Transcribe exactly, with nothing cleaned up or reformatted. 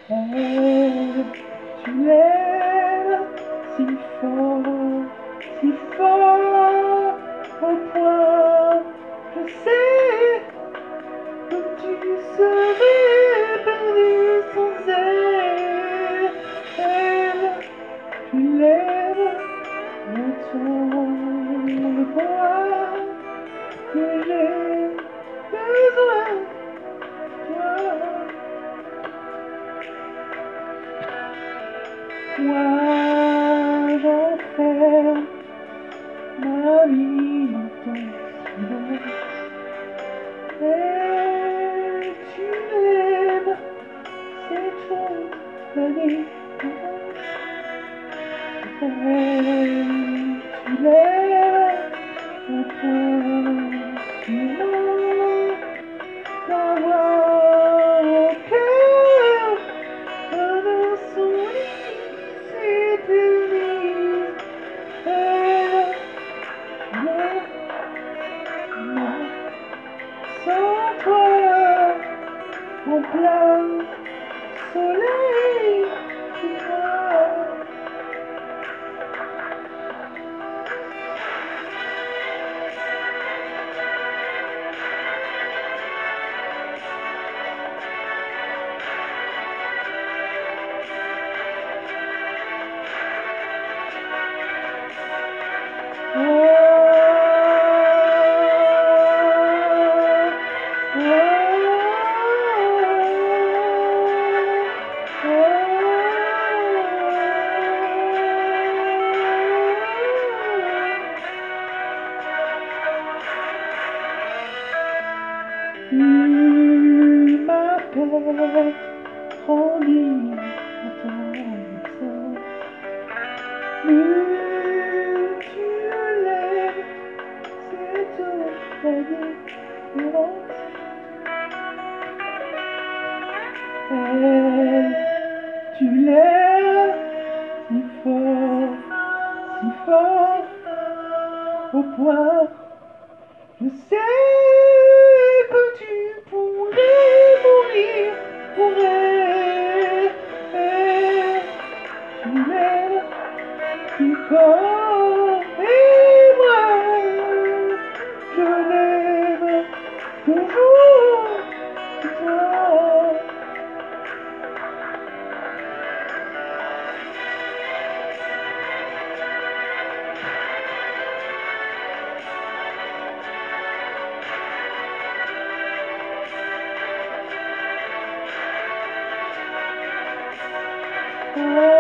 Elle, tu l'aimes si fort, si fort, au point, je sais que tu serais perdu sans elle. Elle, tu l'aimes autant le point que j'ai besoin de toi. Moi j'enferme ma vie dans ton silence. Et tu m'aimes, c'est toute la différence. Et tu l'aimes au point sûrement d'avoir au cœur un insoumis s'éternise. Elle, mais moi, sans toi, en plein soleil, tu vois. Tu m'appelles, grandis à ton absence. Plus tu l'aimes, c'est toute la différence. Elle, tu l'aimes si fort, si fort, au point, je sais que tu pourrais mourir pour elle. Elle, tu l'aimes si fort, et moi, je l'aime toujours, toi. Oh.